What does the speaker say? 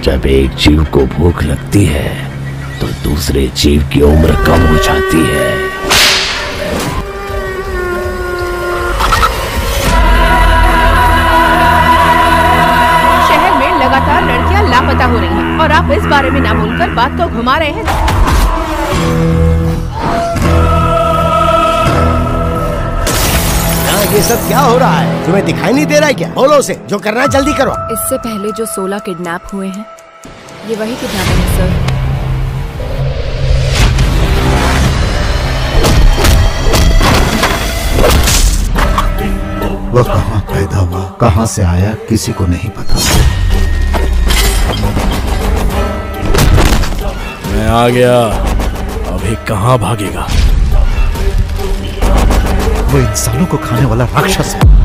जब एक जीव को भूख लगती है तो दूसरे जीव की उम्र कम हो जाती है। शहर में लगातार लड़कियां लापता हो रही हैं और आप इस बारे में ना बोलकर बात को घुमा रहे हैं। ये सब क्या हो रहा है? तुम्हें दिखाई नहीं दे रहा है क्या? बोलो उसे, जो करना है जल्दी करो। इससे पहले जो 16 किडनैप हुए हैं, ये वही किडनैपर है सर। वो कहाँ पैदा हुआ, कहाँ से आया, किसी को नहीं पता। मैं आ गया, अभी कहाँ भागेगा? वो इंसानों को खाने वाला राक्षस है।